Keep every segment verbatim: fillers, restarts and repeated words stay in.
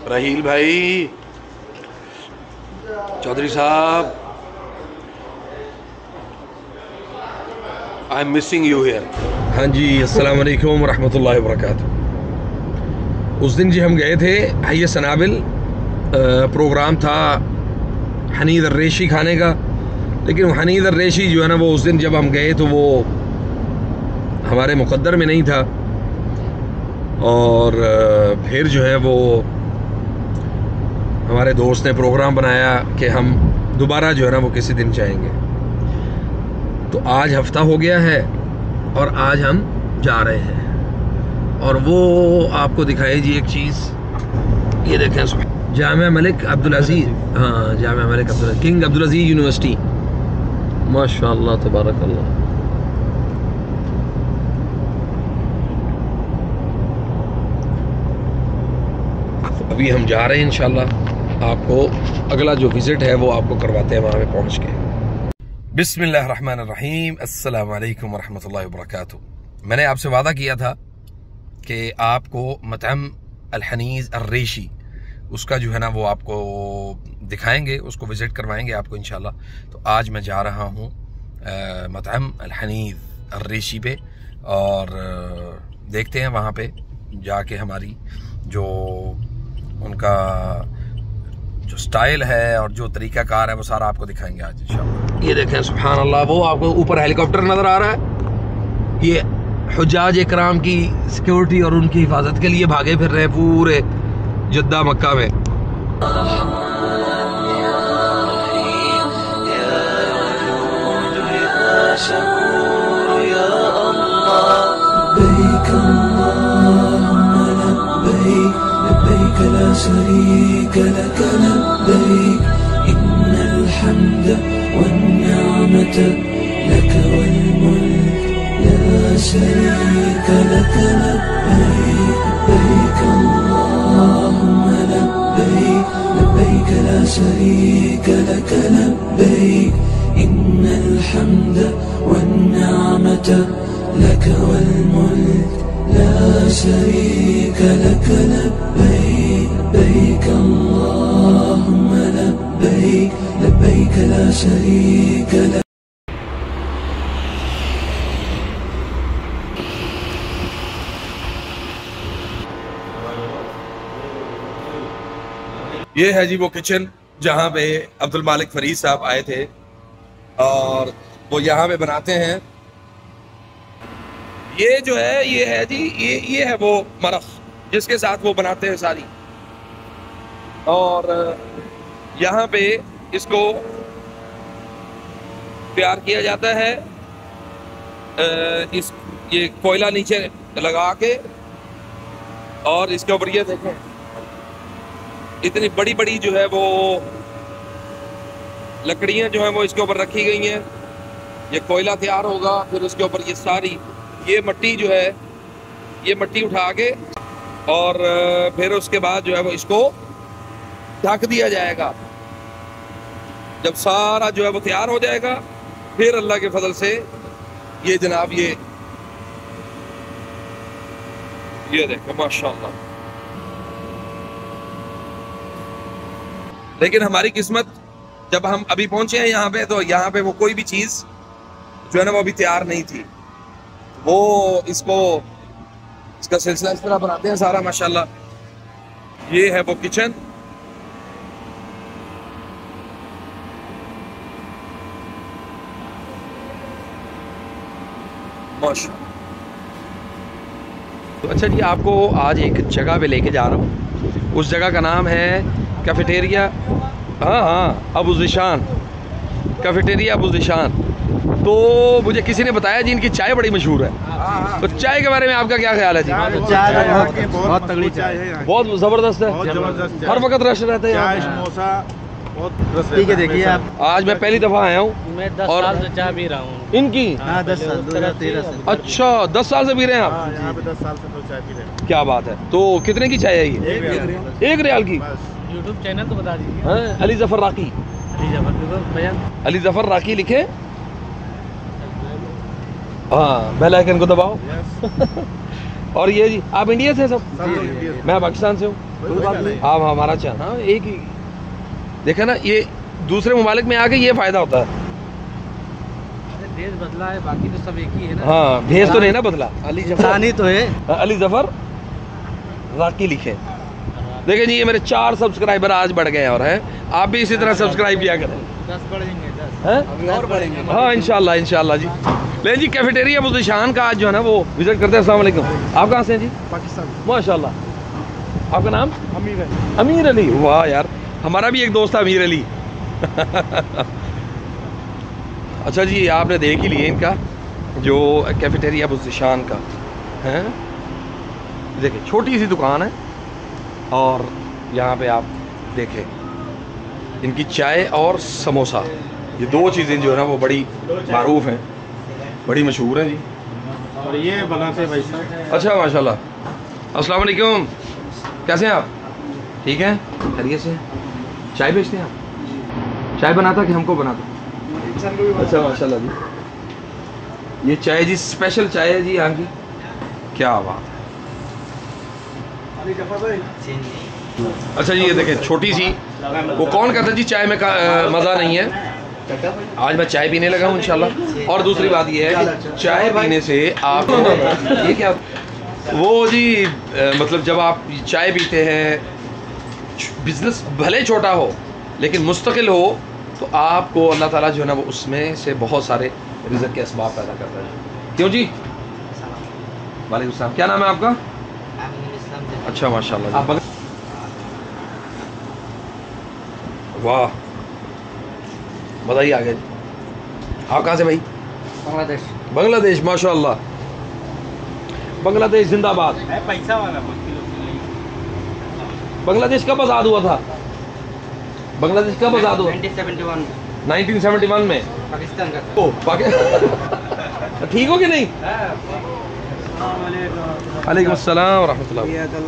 राहील भाई, चौधरी साहब, I am missing you here. हाँ जी, अस्सलाम वालेकुम रहमतुल्लाहि व बरकातुहू। उस दिन जी हम गए थे हय सनाबिल, प्रोग्राम था हनीद अर्रेशी खाने का, लेकिन हनीद अर्रेशी जो है ना वो उस दिन जब हम गए तो वो हमारे मुक़द्दर में नहीं था, और फिर जो है वो हमारे दोस्त ने प्रोग्राम बनाया कि हम दोबारा जो है ना वो किसी दिन जाएंगे। तो आज हफ्ता हो गया है और आज हम जा रहे हैं, और वो आपको दिखाई जी एक चीज़, ये देखें, जामिया मलिक अब्दुल अजीज़, हाँ Jamia Malik Abdul King Abdul Aziz University, माशाअल्लाह तबारक अल्लाह। अभी हम जा रहे हैं इंशाल्लाह, आपको अगला जो विज़िट है वो आपको करवाते हैं वहाँ पे पहुँच के। बिस्मिल्लाहिर्रहमानिर्रहीम, अस्सलाम वालेकुम वरहमतुल्लाहि वबरकातुहू। मैंने आपसे वादा किया था कि आपको मतअम अल हनीज़ अर्रेशी, उसका जो है ना वो आपको दिखाएंगे, उसको विज़िट करवाएंगे आपको इंशाल्लाह। तो आज मैं जा रहा हूँ मतअम अल हनीज़ अर्रेशी पे, और देखते हैं वहाँ पे जाके हमारी जो उनका जो स्टाइल है और जो तरीक़ाकार है वो सारा आपको दिखाएंगे आज इंशाल्लाह। ये देखें, सुभान अल्लाह, वो आपको ऊपर हेलीकॉप्टर नज़र आ रहा है, ये हुज्जाज इकराम की सिक्योरिटी और उनकी हिफाजत के लिए भागे फिर रहे पूरे जद्दा मक्का में। ला शरीक लक लब्बैक इन्नल हम्द वन्निअमत लक वल मुल्क ला शरीक लक लब्बैक लब्बैक अल्लाहुम्मा लब्बैक लब्बैक ला शरीक लक लब्बैक इन्नल हम्द वन्निअमत लक वल मुल्क ला शरीक लक लब्बैक लब्बैक अल्लाहुम्मा लब्बैक लब्बैक ला शरीक लक। ये है जी वो किचन जहाँ पे अब्दुल मालिक फरीद साहब आए थे, और वो यहाँ पे बनाते हैं। ये जो है ये है जी ये ये है वो मरख जिसके साथ वो बनाते हैं सारी, और यहाँ पे इसको तैयार किया जाता है। इस ये कोयला नीचे लगा के, और इसके ऊपर ये देखें इतनी बड़ी बड़ी जो है वो लकड़ियाँ जो है वो इसके ऊपर रखी गई हैं। ये कोयला तैयार होगा, फिर उसके ऊपर ये सारी ये मट्टी जो है ये मट्टी उठा के, और फिर उसके बाद जो है वो इसको ढक दिया जाएगा। जब सारा जो है वो तैयार हो जाएगा, फिर अल्लाह के फजल से ये जनाब ये ये देखो माशाअल्लाह। लेकिन हमारी किस्मत, जब हम अभी पहुंचे हैं यहाँ पे, तो यहाँ पे वो कोई भी चीज जो है ना वो अभी तैयार नहीं थी। वो इसको इसका सिलसिला इस तरह बनाते हैं सारा माशाल्लाह। ये है वो किचन, माशाल्लाह। तो अच्छा जी, आपको आज एक जगह पे लेके जा रहा हूँ। उस जगह का नाम है कैफेटेरिया, हाँ हाँ अबू ज़िशान, कैफेटेरिया अबू ज़िशान। तो मुझे किसी ने बताया जी इनकी चाय बड़ी मशहूर है, तो चाय के बारे में आपका क्या ख्याल है जी? चाय बहुत, बहुत तगड़ी चाय है, बहुत ज़बरदस्त है, हर वक्त रश रहता है। ठीक है, देखिए आप, आज मैं पहली दफ़ा आया हूँ, मैं दस और साल से चाय पी रहा हूँ इनकी। हाँ, दस साल दो हजार तेरह से। अच्छा, दस साल से पी रहे हैं आप? हाँ, यहाँ पे दस साल से तो चाय पी रहे हैं। क्या बात है। तो कितने की चाय है ये? एक रियाल की। यूट्यूब चैनल तो बता दीजिए। हाँ, अली जफर राकी, अली जफर अली जफर राकी लिखे, हाँ बेल आइकन को दबाओ। और ये जी आप इंडिया से सब? सब लोग इंडिया से। मैं पाकिस्तान से हूँ। आप हमारा चाह हाँ एक ही देखा ना, ये दूसरे ममालिक में आके ये फायदा होता है। अरे देश बदला है, बाकी तो सब एक ही है ना। हाँ भेज तो नहीं ना बदला। अली इंसान ही तो है। जफर अली जफर राकी लिखे। देखिए जी ये मेरे चार सब्सक्राइबर आज बढ़ गए और हैं, आप भी इसी तरह सब्सक्राइब किया करें। दस बढ़ेंगे, दस हैं? अभी और बढ़ेंगे। हाँ इंशाल्लाह इंशाल्लाह जी। लेकिन जी कैफेटेरिया बुज़दिशान का आज जो है ना वो विजिट करते हैं। अस्सलाम वालेकुम। आप कहाँ से हैं जी? पाकिस्तान। माशाल्लाह। आपका नाम? अमीर है। अमीर अली। वाह यार, हमारा भी एक दोस्त है अमीर अली। अच्छा जी आपने देख ही लिए इनका जो कैफेटेरिया बुज़दिशान का है। देखिए छोटी सी दुकान है और यहाँ पे आप देखें इनकी चाय और समोसा, ये दो चीज़ें जो है ना वो बड़ी मारूफ हैं, बड़ी मशहूर हैं जी। और ये बनाते हैं भाई साहब। अच्छा माशाल्लाह। अस्सलाम वालेकुम, कैसे हैं आप? ठीक हैं, खैरियत से? चाय बेचते हैं आप? चाय बनाता कि हमको बनाता? अच्छा माशाल्लाह जी। ये चाय जी स्पेशल चाय है जी यहाँ की, क्या बात है। अच्छा जी ये देखें छोटी सी, वो कौन कहता जी चाय में का मज़ा नहीं है। आज मैं चाय पीने लगा हूँ इंशाल्लाह। और दूसरी बात ये है कि चाय पीने से आप ये क्या वो जी आ, मतलब जब आप चाय पीते हैं, बिजनेस भले छोटा हो लेकिन मुस्तकिल हो, तो आपको अल्लाह ताला जो है ना वो उसमें से बहुत सारे रिज़्क़ के असबाब पैदा करता है। क्यों जी? वालेकुम सलाम। क्या नाम है आपका? अच्छा माशाल्लाह जी। वाह बताइए आगे। आप कहाँ से भाई? बांग्लादेश। बांग्लादेश माशाल्लाह। बांग्लादेश जिंदाबाद। पैसा वाला बांग्लादेश कब आज़ाद हुआ था? बांग्लादेश कब आज़ाद हुआ? Nineteen seventy one nineteen seventy one में। पाकिस्तान का। ओ पाकिस्तान। ठीक हो कि नहीं? वालेकुम अस्सलाम व रहमतुल्लाह।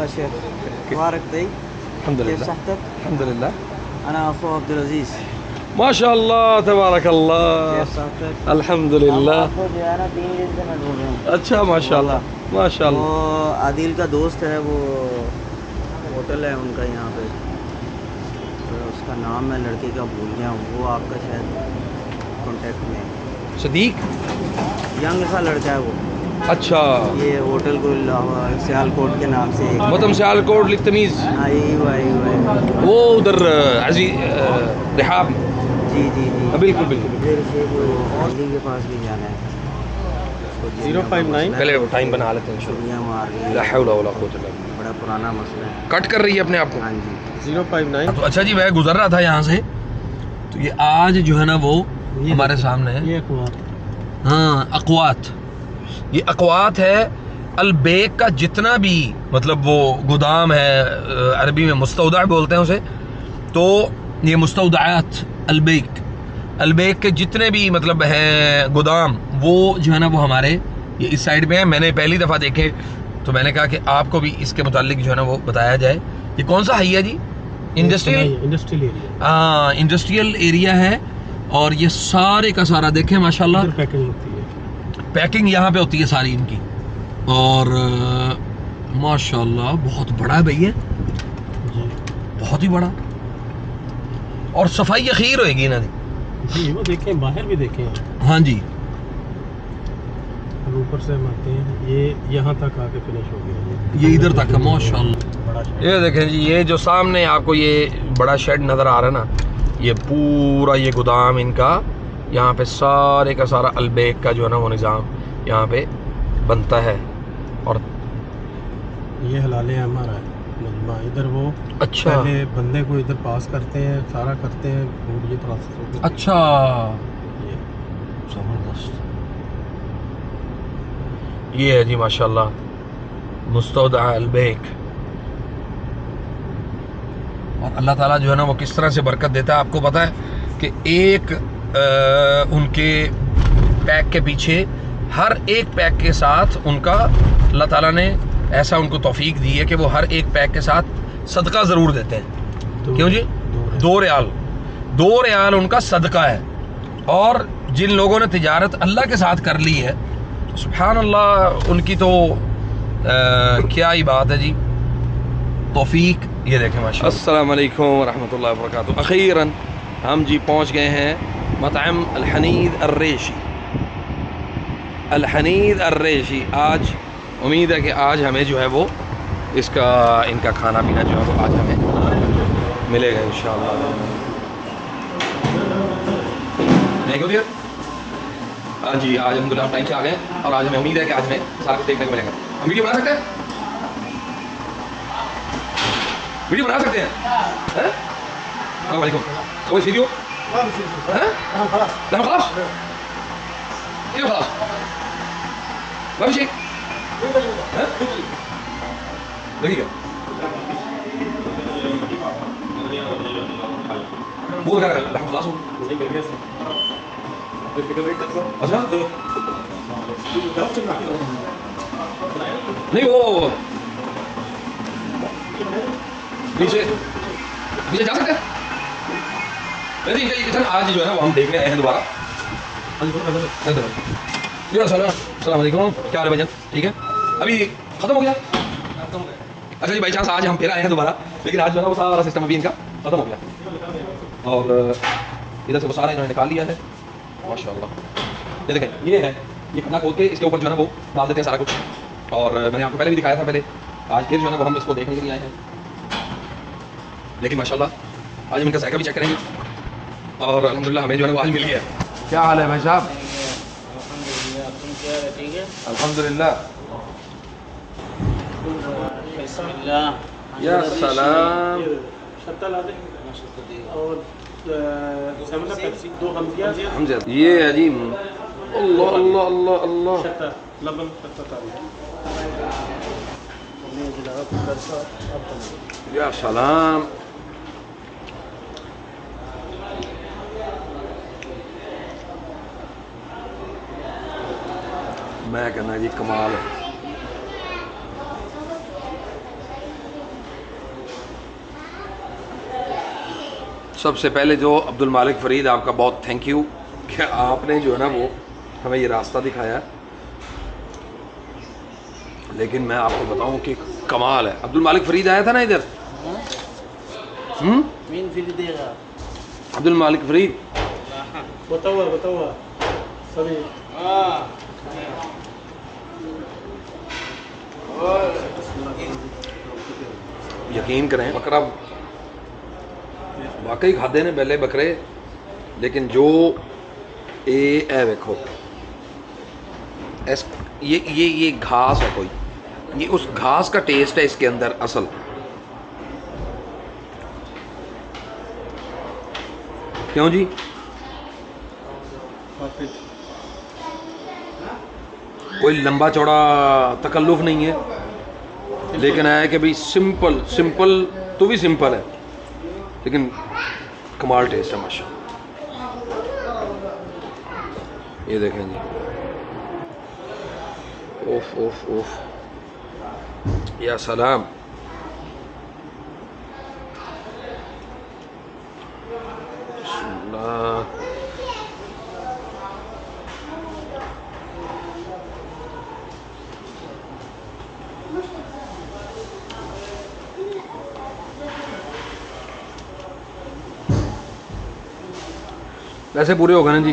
अल्हम्दुलिल्लाह अल्हम्दुलिल्लाह। अना अखू अब्दुल अजीज। माशाल्लाह तबारकल्लाह अल्हम्दुलिल्लाह। आपको जो है ना तीन दिन से मैं ढूंढ रहा हूँ। अच्छा माशाल्लाह माशाल्लाह। वो आदिल का दोस्त है, वो होटल है उनका यहाँ पे, तो उसका नाम मैं लड़के का भूल गया हूँ, वो आपका शायद कांटेक्ट में है। सदीक यंग सा लड़का है वो। अच्छा ये होटल को सियालकोट के नाम से एक- मतलब सियालकोट लितमीज हाँ यही हुआ यही हुआ है। वो उधर अजी रिहाब। जी जी जी बिल्कुल बिल्कुल। फिर से वो दिल्ली के पास भी जाना है। Zero five nine. पहले वो टाइम बना लेते हैं इंशाल्लाह। दुनिया मार रही ला है, हौला वला कुव्वता इल्ला बिल्लाह। बड़ा पुराना मसला है। कट कर रही है अपने आप को। हाँ जी। Zero five nine. तो अच्छा जी मैं गुजर रहा था यहाँ से, तो ये आज जो है ना वो हमारे सामने है। ये कुआं। हाँ अक़वात, ये अक़वात है अलबेक का जितना भी मतलब वो गोदाम है, अरबी में मुस्तौदा बोलते हैं उसे। तो ये मुस्तौदात अलबेक, अलबेक के जितने भी मतलब हैं गोदाम, वो जो है ना वो हमारे ये इस साइड में है। मैंने पहली दफ़ा देखे तो मैंने कहा कि आपको भी इसके मुतालिक जो है ना वो बताया जाए। ये कौन सा है जी? Industrial industrial area. हाँ इंडस्ट्रियल एरिया है। और ये सारे का सारा देखें माशाल्लाह पैकिंग होती है। पैकिंग यहाँ पे होती है सारी इनकी। और माशाल्लाह बहुत बड़ा है भैया, बहुत ही बड़ा। और सफाई अखीर होएगी ना जी, वो देखें बाहर भी देखें। हाँ जी। ऊपर से हम आते हैं, ये यहाँ तक आके फिनिश हो गया। ये इधर तक है माशाल्लाह। बड़ा शेड। ये देखें जी, ये जो सामने आपको ये बड़ा शेड नज़र आ रहा है ना, ये पूरा ये गोदाम इनका, यहाँ पे सारे का सारा अलबेक का जो है ना वो निज़ाम यहाँ पे बनता है। और ये हलाले हमारा है मजमा, इधर वो अच्छा पहले बंदे को इधर पास करते हैं, सारा करते हैं, फूड ये प्रोसेस होती है। अच्छा ये ज़बरदस्त। ये है जी माशाल्लाह मुस्तौदा अलबेक। और अल्लाह ताला जो है ना वो किस तरह से बरकत देता है। आपको पता है कि एक आ, उनके पैक के पीछे हर एक पैक के साथ उनका अल्लाह ताला ने ऐसा उनको तौफीक दी है कि वो हर एक पैक के साथ सदका ज़रूर देते हैं। क्यों जी? दो रियाल, दो रियाल उनका सदका है। और जिन लोगों ने तिजारत अल्लाह के साथ कर ली है, सुभान अल्लाह, उनकी तो आ, क्या ही बात है जी। तौफीक। ये देखें माशाल्लाह। अस्सलाम वालेकुम रहमतुल्लाहि व बरकातुहू। अखीरन हम जी पहुंच गए हैं मतअम अल हनीद अर्रेशी। अल हनीद अर्रेशी। आज उम्मीद है कि आज हमें जो है वो इसका इनका खाना पीना जो है वो आज हमें मिलेगा इंशाअल्लाह। नहीं क्यों हाँ जी, आज अल्हम्दुलिल्लाह टाइम से आ गए और आज हमें उम्मीद है कि आज हमें सारा कुछ देखने को मिलेगा। हम वीडियो बना सकते हैं? वीडियो बना सकते हैं? हैं? अस्सलाम वालेकुम। कोई वीडियो? हैं? लहम खलास? क्यों खलास? ما في شيء؟ ها؟ دقيقة. مو ده لحم خلاص. अच्छा नहीं वो नीचे नीचे जा सकते हैं? नहीं नहीं आज जो है ना वो हम देखने आए हैं दोबारा। अस्सलाम वालेकुम, क्या हाल है भाईजान? ठीक है, अभी खत्म हो गया। अच्छा जी, बाई चांस आज हम फिर आए हैं दोबारा, लेकिन आज जो है ना वो सारा सिस्टम अभी इनका खत्म हो गया और इधर से वो सारा इन्होंने निकाल लिया है माशाल्लाह। ये देखें, ये है, ये खाना खोल के इसके ऊपर जो है ना वो डाल देते हैं सारा कुछ। और मैंने आपको पहले भी दिखाया था पहले, आज फिर जो है ना वो हम इसको देखने के लिए आए हैं। लेकिन माशाल्लाह आज हम इनका जायका भी चेक करेंगे और अल्हम्दुलिल्लाह हमें जो है ना वो आज मिल गया। क्या हाल है भाई साहब? अल्हम्दुलिल्लाह। या सलाम। ये है जी, अल्लाह अल्लाह अल्लाह अल्लाह। या सलाम। मैं कहना जी कमाल है। सबसे पहले जो अब्दुल मालिक फरीद, आपका बहुत थैंक यू कि आपने जो है ना वो हमें ये रास्ता दिखाया। लेकिन मैं आपको बताऊं कि कमाल है। अब्दुल मालिक फरीद आया था ना इधर? हम्म अब्दुल मालिक फरीद बताओ बताओ सभी। यकीन करें, बकरा वाकई खाते ने पहले बकरे, लेकिन जो ए ए देखो एस ये ये ये घास है कोई, ये उस घास का टेस्ट है इसके अंदर असल। क्यों जी? कोई लंबा चौड़ा तकल्लुफ नहीं है, लेकिन है कि भाई सिंपल सिंपल तो भी सिंपल है, लेकिन कमाल टेस्ट है माशाल्लाह। ये देखें जी, ओफ ओफ ओफ, या सलाम। पैसे पूरे हो गए ना जी।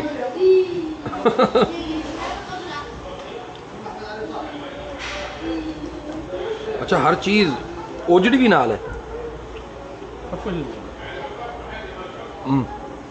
अच्छा, हर चीज ओजड़ी भी नाल है। हम्म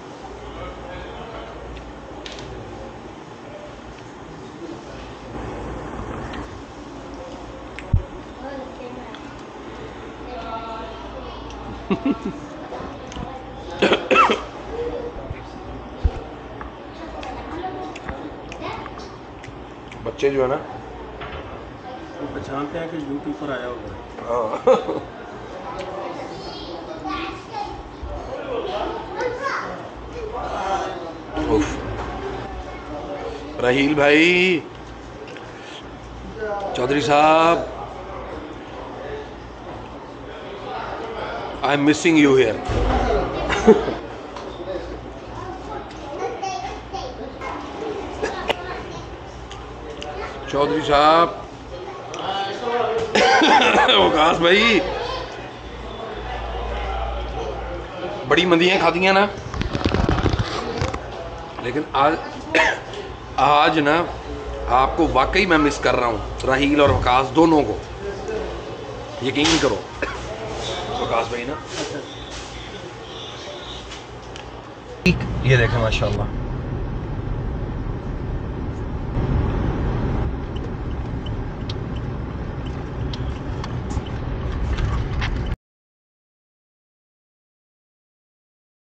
बच्चे जो है ना पहचानते हैं कि यूट्यूब पर आया होगा। हाँ। राहील भाई, चौधरी साहब, I am missing you here. Chaudhary साहब, वकास भाई, बड़ी मंदियाँ खाती हैं ना, लेकिन आज आज ना आपको वाकई मैं मिस कर रहा हूँ, राहील और वकास दोनों को, यकीन करो वकास भाई ना। ये देखें माशाल्लाह